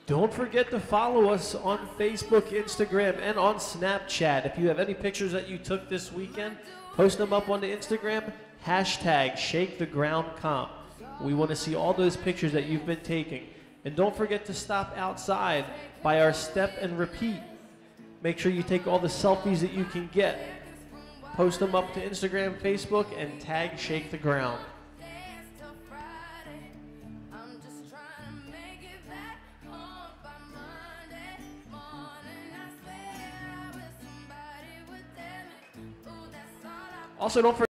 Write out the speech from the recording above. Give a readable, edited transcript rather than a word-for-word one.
Don't forget to follow us on Facebook, Instagram, and on Snapchat. If you have any pictures that you took this weekend, post them up on the Instagram, hashtag ShakeTheGroundComp. We want to see all those pictures that you've been taking. And don't forget to stop outside by our step and repeat. Make sure you take all the selfies that you can get. Post them up to Instagram, Facebook, and tag Shake the Ground. Also, don't forget